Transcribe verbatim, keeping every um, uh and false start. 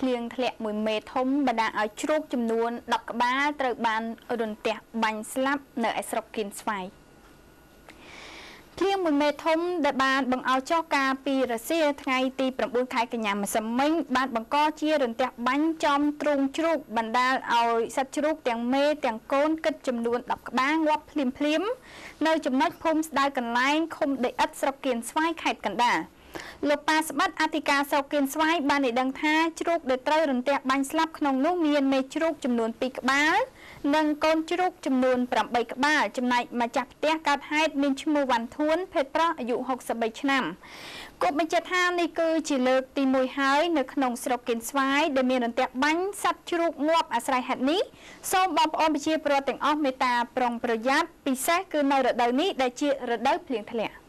ភ្លៀងធ្លាក់មួយមេធំបណ្ដាឲ្យជ្រូកចំនួនដប់ក្បាលត្រូវបានរន្ទះបាញ់ស្លាប់នៅឯស្រុកគៀនស្វាយភ្លៀងមួយមេធំដែលបានបង្អោចោះការពីរសៀលថ្ងៃទីប្រាំបួនខែកញ្ញាម្សិលមិញបានបង្កជារន្ទះបាញ់ចំទ្រូងជ្រូកបណ្ដាលឲ្យសត្វជ្រូកទាំងមេទាំងកូនគិតចំនួនដប់ក្បាលងាប់ភ្លាមភ្លាមនៅចំណុចភូមិស្ដៅកន្លែងឃុំដីឥដ្ឋស្រុកគៀនស្វាយខេត្តកណ្ដាលលោកប៉ាស្បិតអធិការស្រុកគៀនស្វាយបានឲ្យដឹងថាជ្រូកដែលត្រូវរន្ទះបាញ់ស្លាប់ក្នុងនោះមានមេជ្រូកចំនួនពីរក្បាលនិងកូនជ្រូកចំនួនប្រាំបីក្បាលចំណែកម្ចាស់ផ្ទះកើតហេតុមានឈ្មោះវ៉ាន់ធួនភេទប្រុសអាយុហុកសិបបីឆ្នាំគប់បញ្ជាក់ថានេះគឺជាលើកទីមួយហើយនៅក្នុងស្រុកគៀនស្វាយដែលមានរន្ទះបាញ់សត្វជ្រូកងាប់អាស្រ័យហេតុនេះសូមបងប្អូនប្រជាពលរដ្ឋទាំងអស់មេត្តាប្រុងប្រយ័ត្នពិសេសគឺនៅរដូវនេះដែលជារដូវភ្លៀងធ្លាក់